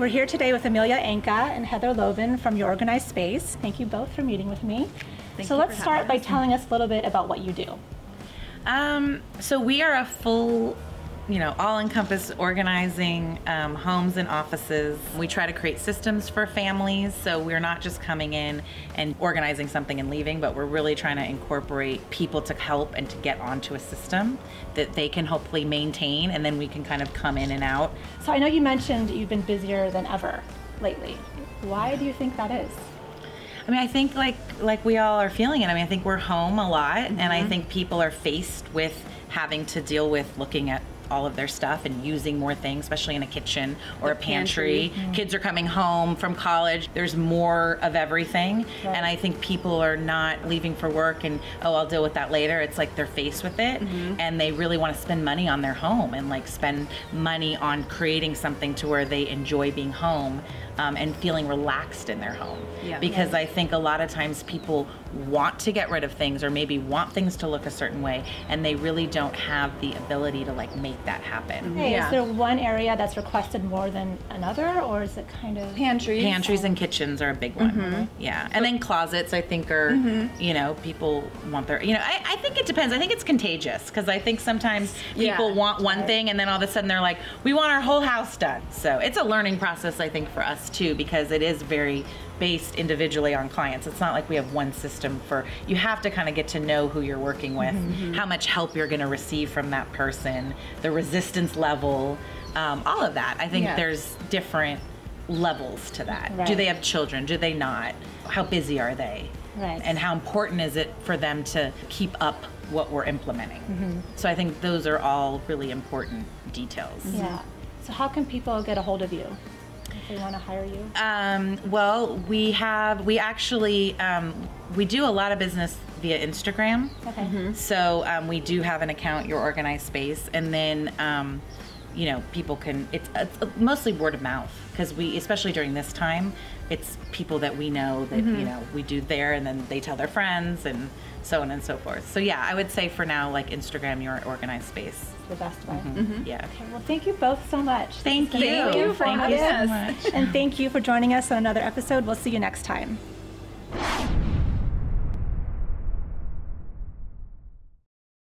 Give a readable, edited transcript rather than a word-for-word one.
We're here today with Amelia Anka and Heather Loven from Your Organized Space. Thank you both for meeting with me. So let's start by telling us a little bit about what you do. So we are a full, all-encompass organizing homes and offices. We try to create systems for families, so we're not just coming in and organizing something and leaving, but we're really trying to incorporate people to help and to get onto a system that they can hopefully maintain, and then we can kind of come in and out. So I know you mentioned you've been busier than ever lately. Why do you think that is? I mean, I think like we all are feeling it. I mean, I think we're home a lot, and I think people are faced with having to deal with looking at all of their stuff and using more things, especially in a kitchen or a pantry. Kids are coming home from college. There's more of everything. Right. And I think people are not leaving for work and, oh, I'll deal with that later. It's like they're faced with it and they really want to spend money on their home and like spend money on creating something to where they enjoy being home and feeling relaxed in their home. Yeah. Because I think a lot of times people want to get rid of things or maybe want things to look a certain way and they really don't have the ability to like make that happen. Hey, is there one area that's requested more than another, or is it kind of... Pantries and kitchens are a big one. Yeah, and then closets I think are, people want their, I think it depends. I think it's contagious because I think sometimes people want one thing and then all of a sudden they're like, we want our whole house done. So it's a learning process I think for us too, because it is very based individually on clients. It's not like we have one system for, you have to kind of get to know who you're working with, how much help you're going to receive from that person, the resistance level, all of that. I think there's different levels to that. Right. Do they have children? Do they not? How busy are they? Right. And how important is it for them to keep up what we're implementing? So I think those are all really important details. Yeah. So how can people get a hold of you if they want to hire you? Well, we actually we do a lot of business via Instagram. Okay. So we do have an account, Your Organized Space, and then people can. It's mostly word of mouth because we, especially during this time, it's people that we know that we do there, and then they tell their friends and so on and so forth. So yeah, I would say for now, like Instagram, Your Organized Space. The best way. Yeah. Okay, well, thank you both so much. Thank you. Thank you so much. And thank you for joining us on another episode. We'll see you next time.